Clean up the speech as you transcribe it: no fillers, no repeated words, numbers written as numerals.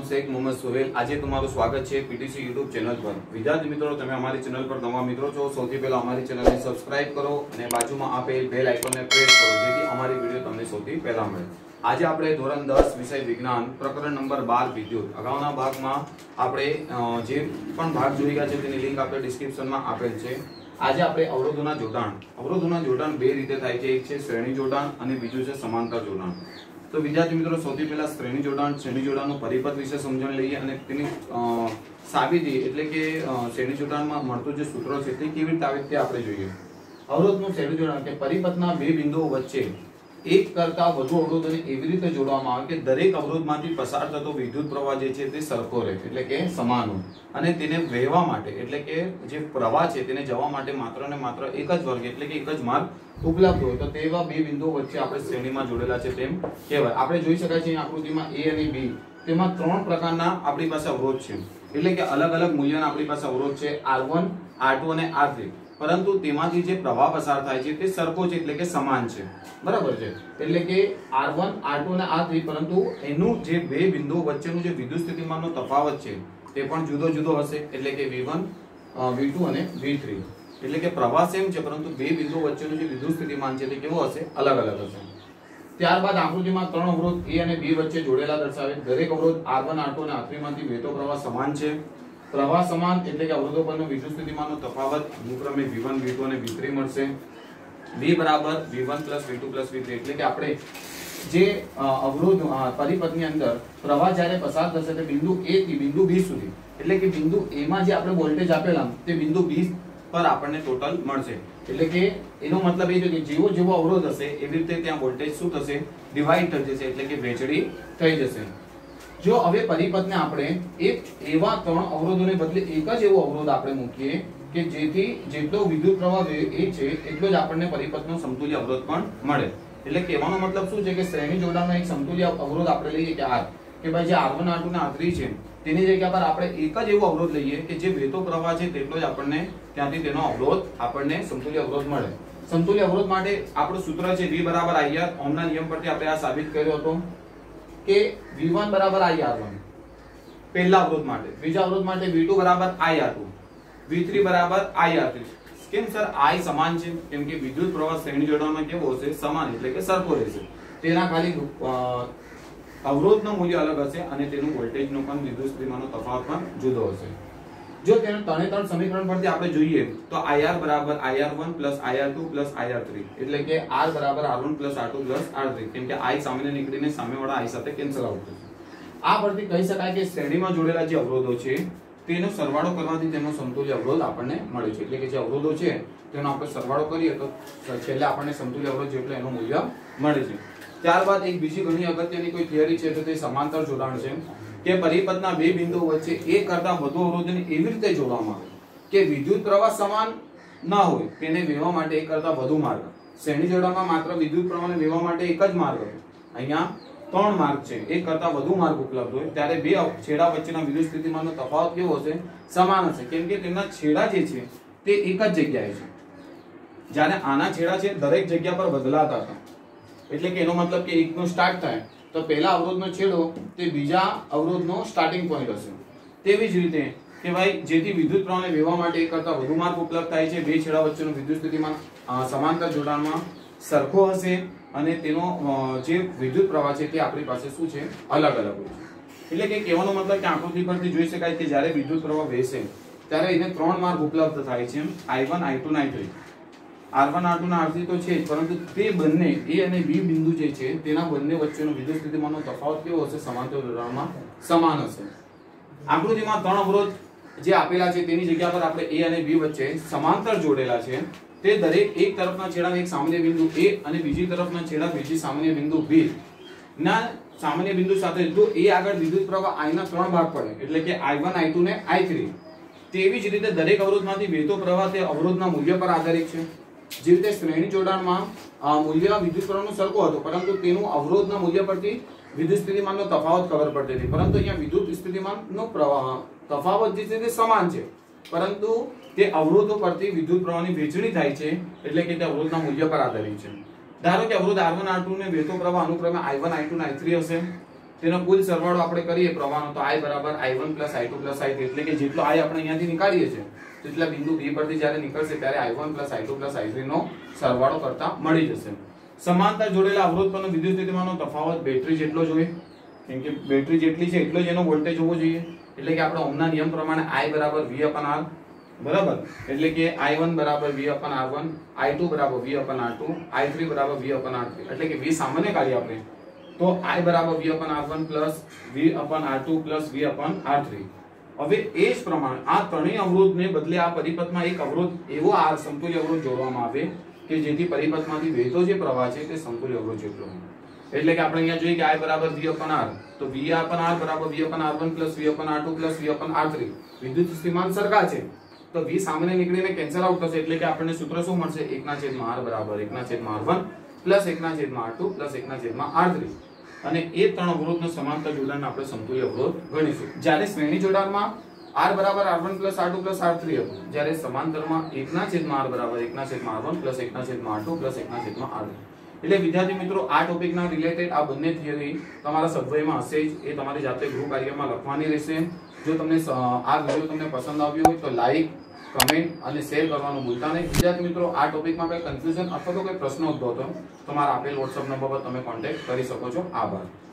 शेख मोहम्मद सोहेल। आज તમારું સ્વાગત છે પીટીસી યુટ્યુબ ચેનલ પર। વિદ્યાર્થી મિત્રો, તમે અમારી ચેનલ પર નવા મિત્રો છો, સૌથી પહેલા અમારી ચેનલને સબસ્ક્રાઇબ કરો અને બાજુમાં આપેલ બેલ આઇકોનને પ્રેસ કરો જેથી અમારી વિડિયો તમને સૌથી પહેલા મળે। આજે આપણે ધોરણ 10 વિષય વિજ્ઞાન પ્રકરણ નંબર 12 વિદ્યુત અગાઉના ભાગમાં આપણે જે પણ ભાગ જોઈ ગયા છે તેની લિંક આપણે ડિસ્ક્રિપ્શનમાં આપેલ છે। આજે આપણે અવરોધોના જોડાણ બે રીતે થાય છે, એક છે શ્રેણી જોડાણ અને બીજું છે સમાંતર જોડાણ। तो विद्यार्थी मित्रों, सौथी पहला श्रेणी जोड़ाणनो परिपथ विषे समझण लईए अने तेनी साबिती एटले के श्रेणी जोड़ाणमां मळतुं जे सूत्र छे ते केवी रीते आवे ते आपणे जोईए। अवरोधनुं श्रेणी जोड़ाण के परिपथना बे बिंदुओ वच्चे एक करता वधु अवरोधोने एवी रीते जोड़वामां आवे के दरेक अवरोधमांथी पसार थतो विद्युत प्रवाह जे छे ते सरखो रहे, एटले के समान होय अने तेने वहेवा माटे एटले के जे प्रवाह छे तेने जवा माटे मात्र ने मात्र एक ज वर्ग एटले के एक ज मार्ग उपलब्ध होय तो तेवा बे बिंदुओ वच्चे आपणे श्रेणीमां जोड़ेला छे तेम कहेवाय। आपणे जोई शकाय छे आकृतिमां ए अने बी तेमां त्रण प्रकारना आपणी पासे अवरोध छे, एटले के अलग-अलग मूल्यना आपणी पासे अवरोध छे R1, R2 અને R3, परंतु तेमांथी जे प्रवाह पसार थाय छे ते सरखो छे एटले के समान छे, बराबर छे। एटले के R1, R2 અને R3 परंतु एनु जे बे बिंदुओ वच्चेनो जे विद्युत स्थितिमाननो तफावत छे ते पण जुदो-जुदो हशे, एटले के V1, V2 અને V3 એટલે કે પ્રવાહ સેમ છે પરંતુ બે બિંદુઓ વચ્ચેનું જે વિદ્યુત સ્થિતિમાન છે તે કેવો હશે, અલગ-અલગ હશે। ત્યારબાદ આકૃતિમાં ત્રણ અવરોધ A અને B વચ્ચે જોડેલા દર્શાવે। દરેક અવરોધ R1, R2 અને R3 માંથી વહેતો પ્રવાહ સમાન છે। પ્રવાહ સમાન એટલે કે અવરોધો પરનો વિદ્યુત સ્થિતિમાનનો તફાવત અનુક્રમે V1, V2 અને V3 મળશે। V બરાબર V1 V2 V3 એટલે કે આપણે જે અવરોધ પરિપથની અંદર પ્રવાહ જ્યારે પસાર થશે તે બિંદુ A થી બિંદુ B સુધી એટલે કે બિંદુ A માં જે આપણે વોલ્ટેજ આપેલા તે બિંદુ B पर आपने टोटल मळशे। એટલે કે એનો મતલબ એ છે કે જેવો જેવો અવરોધ હશે એવી રીતે ત્યાં વોલ્ટેજ શું થશે, ડિવાઈડ થઈ જશે એટલે કે વહેંચણી થઈ જશે। જો હવે પરિપથને આપણે એક એવા ત્રણ અવરોધોને બદલે એક જ એવો અવરોધ આપણે મૂકીએ કે જેથી જેટલો વિદ્યુત પ્રવાહ એ છે એટલો જ આપણને પરિપથનો સમતુલ્ય અવરોધ પણ મળે। એટલે કહેવાનો મતલબ શું છે કે શ્રેણી જોડાણનો એક સમતુલ્ય અવરોધ આપણે લઈએ કે R કે ભાઈ જે R1, R2 અને R3 છે તેની જગ્યા પર આપણે એક જ એવો અવરોધ લઈએ કે જે વહેતો પ્રવાહ છે તેટલો જ આપણને ત્યાંથી તેનો અવરોધ આપણને સમતુલ્ય અવરોધ મળે। સમતુલ્ય અવરોધ માટે આપણું સૂત્ર છે V બરાબર IR। ઓહમના નિયમ પરથી આપણે આ સાબિત કર્યો હતો કે V1 બરાબર IR1 પહેલા અવરોધ માટે, બીજા અવરોધ માટે V2 બરાબર IR2, V3 બરાબર IR3। કેમ સર I સમાન છે? કેમ કે વિદ્યુત પ્રવાહ શ્રેણી જોડાણમાં કેવો હશે, સમાન એટલે કે સરખો રહેશે। તેના ખાલી અવરોધનું મૂલ્ય અલગ હશે અને તેનું વોલ્ટેજનો પણ વિદ્યુત સ્થિતિમાનનો તફાવત પણ જુદો હશે। જો તેનું ત્રણ સમીકરણ પરથી આપણે જોઈએ તો IR બરાબર IR1 IR2 IR3 એટલે કે R બરાબર R1 R2 R3 કેમ કે I સામેને નીકળીને સામેવાળા I સાથે કેન્સલ આઉટ થશે। આ પરથી કહી શકાય કે શ્રેણીમાં જોડેલા જે અવરોધો છે તેનો સરવાળો કરવાથી તેનો સમતુલ્ય અવરોધ આપણને મળે છે। એટલે કે જે અવરોધો છે તેનો આપણે સરવાળો કરીએ તો છેલ્લે આપણને સમતુલ્ય અવરોધ જેટલું એનું મૂલ્ય મળે છે। ત્યારબાદ એક બીજી ઘણી અગત્યની કોઈ થિયરી છે તો તે સમાંતર જોડાણ છે કે પરિપથના બે બિંદુઓ વચ્ચે એક કરતા વધુ અવરોધને એવી રીતે જોડવામાં આવે કે વિદ્યુત પ્રવાહ સમાન ન હોય તેને વહેવા માટે એક કરતા વધુ માર્ગ। શ્રેણી જોડાણમાં માત્ર વિદ્યુત પ્રવાહને વહેવા માટે એક જ માર્ગ હોય, અહીંયા ત્રણ માર્ગ છે, એક કરતા વધુ માર્ગ ઉપલબ્ધ હોય ત્યારે બે છેડા વચ્ચેના વિદ્યુત સ્થિતિમાનનો તફાવત કેવો હશે, સમાન હશે કેમ કે તેમના છેડા જે છે તે એક જ જગ્યાએ છે, જ્યારે આના છેડા છે દરેક જગ્યા પર બદલાતા હતા। એટલે કે એનો મતલબ કે એકનો સ્ટાર્ટ થાય તો પહેલા અવરોધનો છેડો તે બીજા અવરોધનો સ્ટાર્ટિંગ પોઈન્ટ હશે। તેવી જ રીતે કે ભાઈ જેથી વિદ્યુત પ્રવાહને વહેવા માટે એક કરતા વધુ માર્ગ ઉપલબ્ધ થાય છે, બે છેડા વચ્ચેનું વિદ્યુત સ્થિતિમાન સમાંતર જોડાણમાં સરખો હશે અને તેનો જે વિદ્યુત પ્રવાહ છે તે આપણી પાસે શું છે, અલગ-અલગ હોય છે। એટલે કે કહેવાનો મતલબ કે આકૃતિ પરથી જોઈ શકાય કે જ્યારે વિદ્યુત પ્રવાહ વહેશે ત્યારે એને ત્રણ માર્ગ ઉપલબ્ધ થાય છે, I1, I2 અને I3। R1, R2 અને R3 તો છે જ પરંતુ તે બંને A અને B બિંદુ જે છે તેના બંને વચ્ચેનો વિદ્યુત સ્થિતિમાનનો તફાવત કેવો હશે, સમાંતર જોડાણમાં સમાન હશે। આકૃતિમાં ત્રણ અવરોધ જે આપેલા છે તેની જગ્યા પર આપણે A અને B વચ્ચે સમાંતર જોડેલા છે। તે દરેક એક તરફના છેડા એક સામાન્ય બિંદુ A અને બીજી તરફના છેડા બીજી સામાન્ય બિંદુ B ના સામાન્ય બિંદુ સાથે જો A આગળ વિદ્યુત પ્રવાહ I ના ત્રણ ભાગ પડે એટલે કે I1, I2 ને I3, તેવી જ રીતે દરેક અવરોધમાંથી વહેતો પ્રવાહ તે અવરોધના મૂલ્ય પર આધારિત છે। જે રીતે શ્રેણી જોડાણમાં મૂલ્ય વિદ્યુત પ્રવાહનું સરખો હતો પરંતુ તેનું અવરોધના મૂલ્ય પરથી વિદ્યુત સ્થિતિમાનનો તફાવત ખબર પડતી હતી, પરંતુ અહીંયા વિદ્યુત સ્થિતિમાનનો તફાવત જે છે તે સમાન છે પરંતુ તે અવરોધો પરથી વિદ્યુત પ્રવાહની વહેંચણી થાય છે એટલે કે તે અવરોધના મૂલ્ય પર આધારિત છે। ધારો કે અવરોધ R1, R2 ને વહેતો પ્રવાહ અનુક્રમે I1, I2 અને I3 હશે। તેનો કુલ સરવાળો આપણે કરીએ પ્રવાહનો તો I બરાબર I1 + I2 + I3 એટલે કે જેટલો I આપણે અહીંયાથી નીકાળીએ છીએ તેટલા બિંદુ B પરથી જ્યારે નીકળશે ત્યારે I1 + I2 + I3 નો સરવાળો કરતા મળી જશે. સમાંતર જોડેલા અવરોધ પરનો વિદ્યુત સ્થિતિમાનનો તફાવત બેટરી જેટલો જોઈએ, કેમ કે બેટરી જેટલી છે એટલો જ એનો વોલ્ટેજ હોવો જોઈએ. એટલે કે આપણે ઓહમના નિયમ પ્રમાણે I બરાબર V/R બરાબર, એટલે કે I1 બરાબર V/R1, I2 બરાબર V/R2, I3 બરાબર V/R3. એટલે કે V સામાન્ય કાઢીએ આપણે તો I બરાબર V/R1 + V/R2 + V/R3. હવે એ જ પ્રમાણે આ ત્રણેય અવરોધને બદલે આ પરિપથમાં એક અવરોધ એવો R સમતુલ્ય અવરોધ જોડવામાં આવે કે જેથી પરિપથમાંથી વહેતો જે પ્રવાહ છે તે સમતુલ્ય અવરોધ જેટલો હોય. એટલે કે આપણે અહીંયા જોઈએ કે I બરાબર V/R તો V/R બરાબર V/R1 + V/R2 + V/R3. વિદ્યુત સ્થિતિમાન સરખા છે તો V સામાન્ય નીકળીને કેન્સલ આઉટ થશે. એટલે કે આપણને સૂત્ર શું મળશે? 1/R બરાબર 1/R1 + 1/R2 + 1/R3. અને એ ત્રણ અવરોધનો સમાંતર જોડાણ આપણે સમતુલ્ય અવરોધ ગણીશું. જ્યારે શ્રેણી જોડાણમાં R બરાબર R1 + R2 + R3 હતું, જ્યારે સમાંતરમાં 1/R બરાબર 1/R1 + 1/R2 + 1/R3. એટલે વિદ્યાર્થી મિત્રો આ ટોપિકના રિલેટેડ આ બંને થિયરી તમારા સબ્જેક્ટમાં હશે જ, એ તમારી જાતે ગૃહ કાર્યમાં લખવાની રહેશે. જો તમને આ વિડિયો તમને પસંદ આવ્યો હોય તો લાઈક, કમેન્ટ અને શેર કરવાનું ભૂલતા નહીં. વિદ્યાર્થી મિત્રો આ ટોપિકમાં કોઈ કન્ફ્યુઝન અથવા તો કોઈ પ્રશ્ન ઉદ્ભવતો તો મારા આપેલ WhatsApp નંબર પર તમે કોન્ટેક્ટ કરી શકો છો. આભાર.